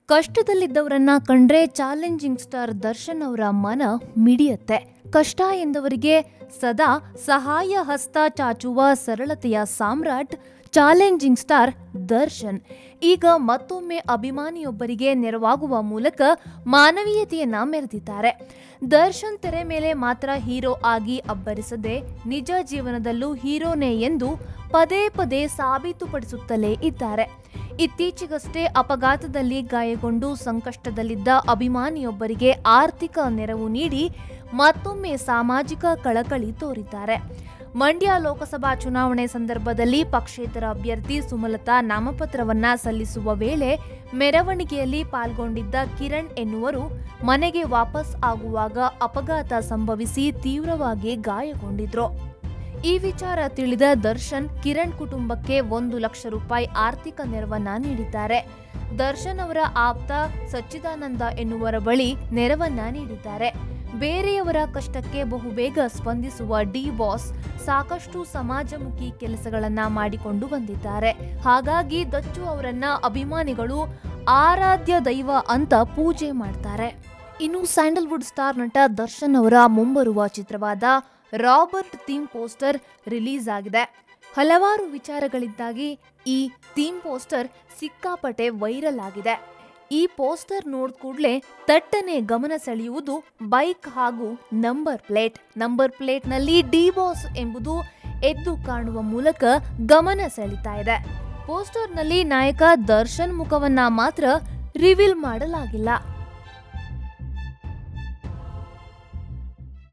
ಕಷ್ಟದಲ್ಲಿದ್ದವರನ್ನ ಕಂಡ್ರೆ challenging star Darshan ಅವರ ಮನ ಮಿಡಿಯತ್ತೆ. ಕಷ್ಟ ಎಂದವರಿಗೆ ಸದಾ ಸಹಾಯ ಹಸ್ತ ಚಾಚುವ ಸರಳತೆಯ ಸಾಮ್ರಾಟ್ ಚಾಲೆಂಜಿಂಗ್ ಸ್ಟಾರ್ ದರ್ಶನ್ ಈಗ ಮತ್ತೊಮ್ಮೆ ಅಭಿಮಾನಿಯೊಬ್ಬರಿಗೆ ನೆರವಾಗುವ ಮೂಲಕ ಮಾನವೀಯತೆಯನ್ನ ಮೆರೆದಿದ್ದಾರೆ. ದರ್ಶನ್ ತೆರೆ ಮೇಲೆ ಮಾತ್ರ ಹೀರೋ ಆಗಿ ಅಬ್ಬರಿಸದೆ ನಿಜ ಜೀವನದಲ್ಲೂ ಹೀರೋನೇ ಎಂದು ಪದೇ ಪದೇ ಸಾಬೀತುಪಡಿಸುತ್ತಲೇ ಇದ್ದಾರೆ. ಇತ್ತೀಚೆಗಷ್ಟೇ ಅಪಘಾತದಲ್ಲಿ ಗಾಯಗೊಂಡು ಸಂಕಷ್ಟದಲ್ಲಿದ್ದ ಅಭಿಮಾನಿಯೊಬ್ಬರಿಗೆ ಆರ್ಥಿಕ ನೆರವು ನೀಡಿ ಮತ್ತೊಮ್ಮೆ ಸಾಮಾಜಿಕ ಕಳಕಳಿ ತೋರಿದ್ದಾರೆ. ಮಂಡ್ಯ ಲೋಕಸಭಾ ಚುನಾವಣೆ ಸಂದರ್ಭದಲ್ಲಿ ಪಕ್ಷೇತರ ಅಭ್ಯರ್ಥಿ ಸುಮಲತಾ ನಾಮಪತ್ರವನ್ನ ಸಲ್ಲಿಸುವ ವೇಳೆ ಮೆರವಣಿಗೆಯಲ್ಲಿ ಪಾಲ್ಗೊಂಡಿದ್ದ ಕಿರಣ್ ಎನ್ನುವರು ಮನೆಗೆ ವಾಪಸ್ ಆಗುವಾಗ ಅಪಘಾತ ಸಂಭವಿಸಿ ತೀವ್ರವಾಗಿ ಗಾಯಗೊಂಡಿದ್ರು. ಈ ವಿಚಾರ ತಿಳಿದ ದರ್ಶನ್ ಕಿರಣ್ ಕುಟುಂಬಕ್ಕೆ 1 ಲಕ್ಷ ರೂಪಾಯಿ ಆರ್ಥಿಕ ನೆರವನ್ನ ನೀಡಿದ್ದಾರೆ. ದರ್ಶನ್ ಅವರ ಆಪ್ತ ಸಚ್ಚಿದಾನಂದ ಎನ್ನುವರ ಬಳಿ ನೆರವನ್ನ ನೀಡಿದ್ದಾರೆ. ಬೇರೆಯವರ ಕಷ್ಟಕ್ಕೆ ಬಹುಬೇಗ ಸ್ಪಂದಿಸುವ ಡಿ ಬಾಸ್ ಸಾಕಷ್ಟು ಸಮಾಜಮುಖಿ ಕೆಲಸಗಳನ್ನ ಮಾಡಿಕೊಂಡು ಬಂದಿದ್ದಾರೆ. ಹಾಗಾಗಿ ದಚ್ಚು ಅವರನ್ನ ಅಭಿಮಾನಿಗಳು ಆರಾಧ್ಯ ದೈವ ಅಂತ ಪೂಜೆ ಮಾಡ್ತಾರೆ. ಇನ್ನು ಸ್ಯಾಂಡಲ್ವುಡ್ ಸ್ಟಾರ್ ನಟ ದರ್ಶನ್ ಅವರ ಮುಂಬರುವ ಚಿತ್ರವಾದ ರಾಬರ್ಟ್ ಥೀಮ್ ಪೋಸ್ಟರ್ ರಿಲೀಸ್ ಆಗಿದೆ. ಹಲವಾರು ವಿಚಾರಗಳಿಂದಾಗಿ ಈ ಥೀಮ್ ಪೋಸ್ಟರ್ ಸಿಕ್ಕಾಪಟ್ಟೆ ವೈರಲ್ ಆಗಿದೆ. ಈ ಪೋಸ್ಟರ್ ನೋಡಿದ ಕೂಡಲೇ ತಟ್ಟನೆ ಗಮನ ಸೆಳೆಯುವುದು ಬೈಕ್ ಹಾಗೂ ನಂಬರ್ ಪ್ಲೇಟ್ನಲ್ಲಿ ಡಿ ಬಾಸ್ ಎಂಬುದು ಎದ್ದು ಕಾಣುವ ಮೂಲಕ ಗಮನ ಸೆಳೀತಾ ಇದೆ. ಪೋಸ್ಟರ್ನಲ್ಲಿ ನಾಯಕ ದರ್ಶನ್ ಮುಖವನ್ನ ಮಾತ್ರ ರಿವೀಲ್ ಮಾಡಲಾಗಿಲ್ಲ.